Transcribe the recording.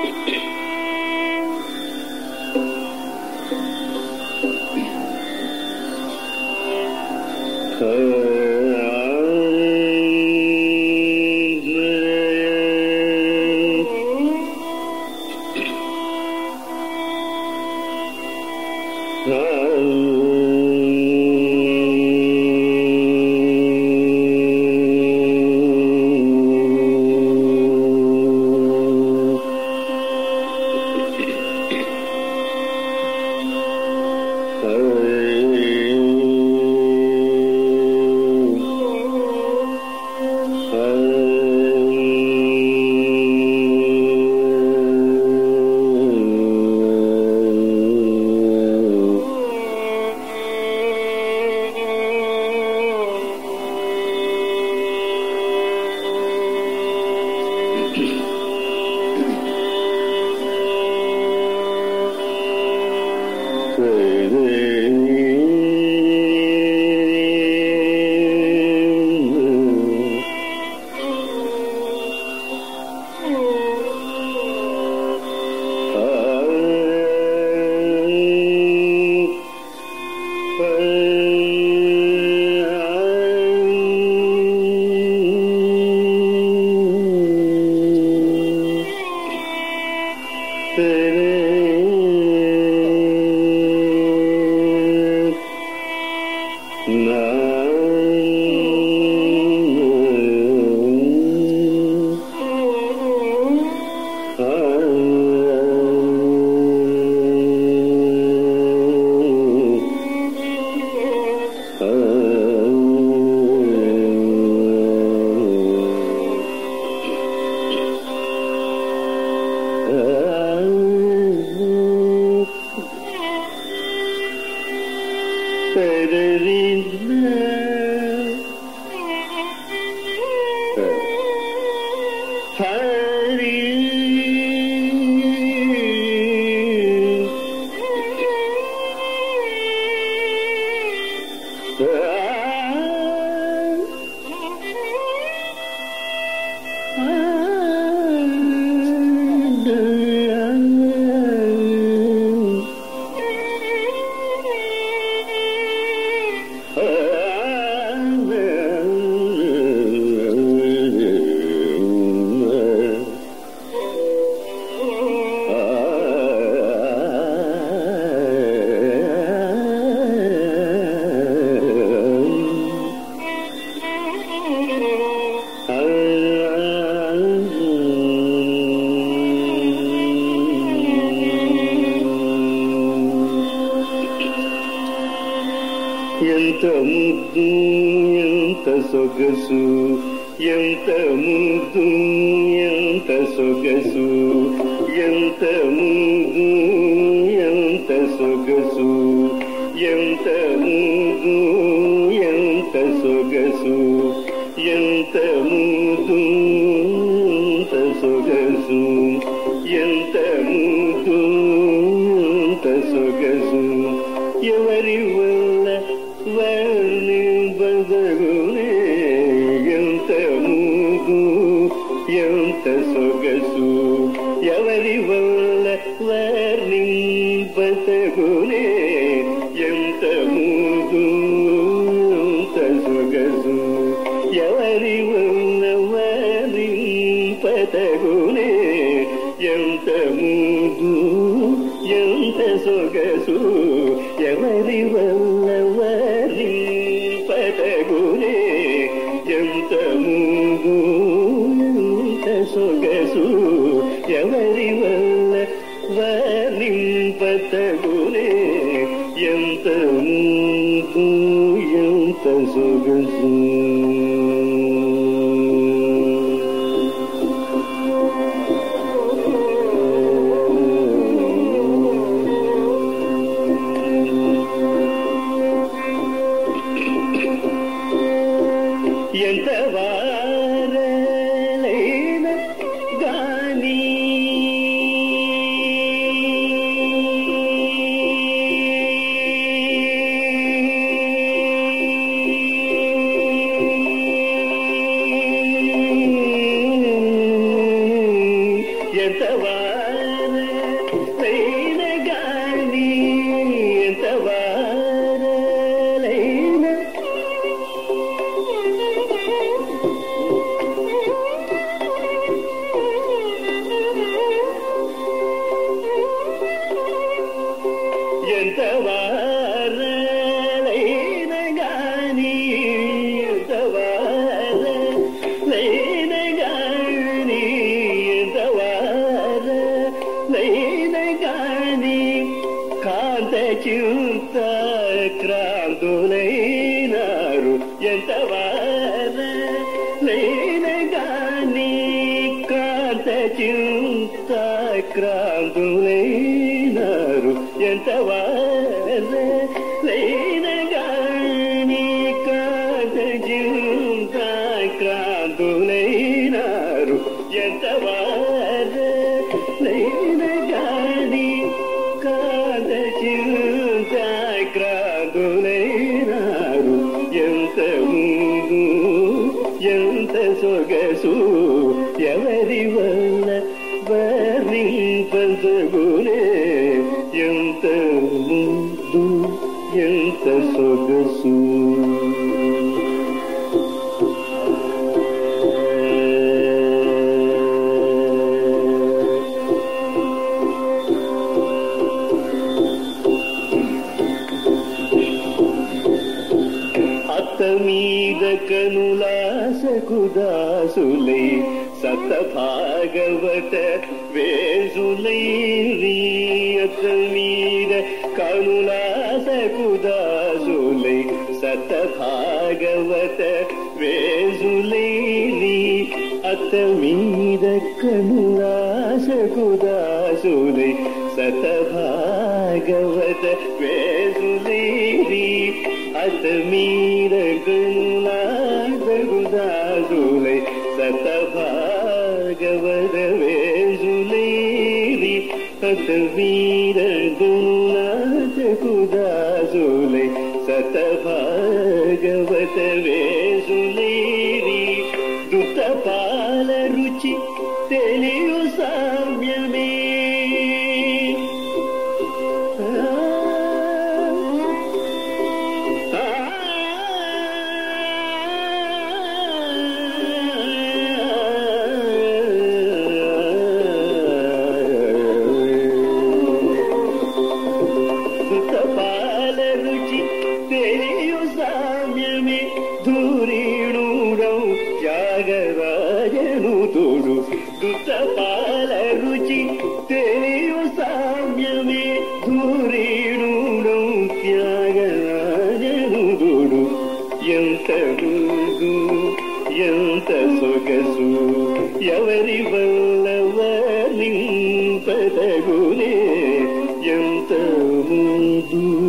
సొగసు ఎంత ముద్దు ఎంత సొగసు ఎంత ముద్దు ఎంత సొగసు ఎంత ముద్దు ఎంత సొగసు ఎంత ముద్దు ఎంత సొగసు ఎంత ముద్దు ఎంత సొగసు ఎవరి వల్ల వర్ణింపదగునే ఎంత ముద్దు ఎంత సొగసు ఎవరి వల్ల వర్ణింపదగునే ఎంత ముద్దు ఎంత సొగసు ఎవరి వల్ల వర్ణింపదగునే ఎంత ముద్దు ఎంత సొగసు ఎవరి వల్ల వర్ణింపదగునే ఎంత ముద్దు ఎంత సొగసు ఎవరి వల్ల వర్ణింపదగునే ఎంత ముద్దు ఎంత సొగసు. ఎంత వారలైన గాని ఎంత వారలైన చింత క్రాంతులైనారు ఎంత వారైనగాని కాంత చింత క్రాంతులైనారు ఎంత వారైనగాని కాంత చింత క్రాంతులైనారు ఎంత వారైనగాని కాంత చింత క్రాంతులైనారు ఎంత ముందు ఎంత సొగసు ఎవరి వల్ల వర్ణింపదగునే ఎంత ముందు ఎంత సొగసు మీద కనులాసకు దాసులై సత భాగవత వేసులై అత మీద కనులాసకు దాసులై సత భాగవత వేసులై అత మీద కనులాసకు దాసులై సత భాగవత వేసులై అత మీద కనులాసకుదాసులై సత భాగవత వేసులై అత మీద కనులాసకుదాసులై సత భాగవత వేసులై దుత పాల రుచి తెలియు సామ్యమే దుతపాల రుచి తెలియు సామ్యమే ధూరీణుడు త్యాగరాజనుడు ఎంత ముందు ఎంత సొగసు ఎవరి వల్ల వర్ణింపదగునే ఎంత ముందు